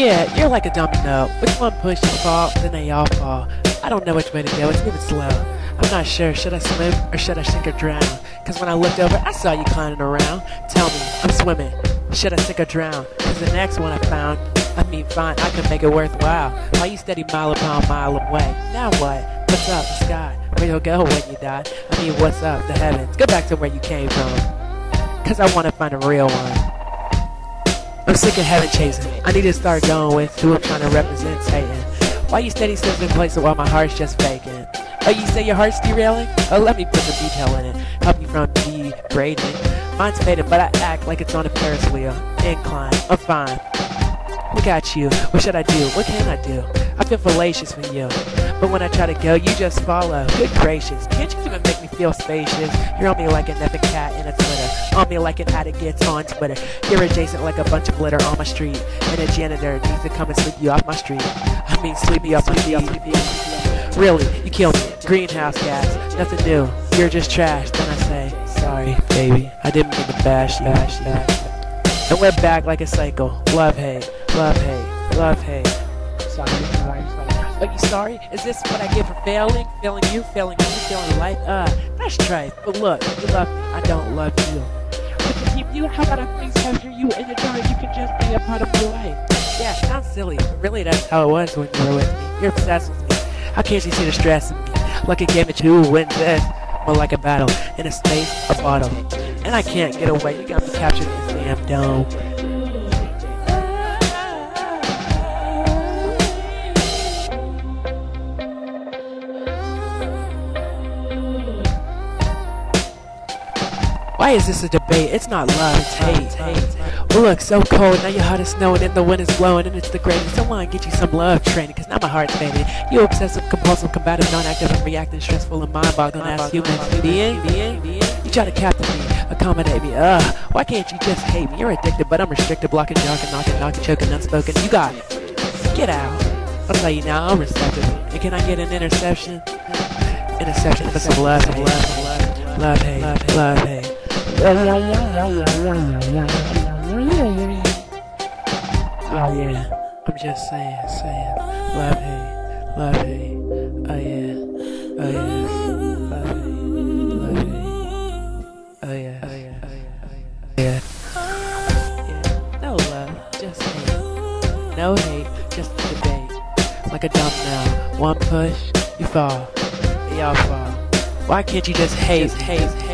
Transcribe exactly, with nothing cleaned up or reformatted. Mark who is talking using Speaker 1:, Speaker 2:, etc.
Speaker 1: Yeah, you're like a domino. With one push you fall, then they all fall. I don't know which way to go, it's moving slow. I'm not sure, should I swim or should I sink or drown? Cause when I looked over, I saw you climbing around. Tell me, I'm swimming, should I sink or drown? Cause the next one I found, I mean fine, I can make it worthwhile. While you steady mile upon mile away. Now what? What's up, the sky? Where you'll go when you die? I mean, what's up, the heavens? Go back to where you came from. Cause I wanna find a real one. I'm sick of heaven chasing. I need to start going with who I'm trying to represent Satan. Why you steady slipping in places while my heart's just vacant? Oh, you say your heart's derailing? Oh, let me put some detail in it. Help you from degrading. Mine's fading, but I act like it's on a Ferris wheel. Incline, I'm fine. Look at you, what should I do? What can I do? I feel fallacious for you. But when I try to go, you just follow. Good gracious, can't you even make me feel spacious? You're on me like an epic cat in a Twitter. On me like an addict gets on Twitter. You're adjacent like a bunch of glitter on my street. And a janitor needs to come and sweep you off my street. I mean sweep you off my feet. Really, you killed me. Greenhouse gas, nothing new. You're just trash. Then I say, sorry, baby. I didn't mean to bash you. Bash you. And we're back like a cycle. Love, hate, love, hate, love, hate. Sorry, sorry, sorry. Are you sorry? Is this what I get for failing? Failing you, failing me, failing life? Uh, that's trite. But look, you love me. I don't love you. But to keep you, how about I please capture you in the jar? You can just be a part of my life. Yeah, sounds silly, but really that's how it was when you were with me. You're obsessed with me. How can't you see the stress in me? Like a game of who wins this? More like a battle in a space, a bottle. And I can't get away. You got me captured in this damn dome. Why is this a debate? It's not love, it's hate. Well, look, so cold, now your heart is snowing and the wind is blowing and it's the greatest. I want to get you some love training, cause now my heart's fading. You obsessive, compulsive, combative, non-active, and reacting, stressful, and mind-boggling as human being. You try to captivate me, accommodate me, ugh. Why can't you just hate me? You're addicted, but I'm restricted, blocking, knocking, knocking, knocking, choking, unspoken. You got it. Get out. I'll tell you now, I'm receptive. And can I get an interception? Interception for some love, hate, love, hate, love, hate. Oh yeah, I'm just saying, saying, love hate, love hate, oh yeah, oh yeah, love hate, love hate, oh yeah, oh yeah, oh yeah, oh yeah, yeah, no love, just hate, no hate, just a debate, like a domino, one push, you fall, y'all fall, why can't you just hate, hate, hate?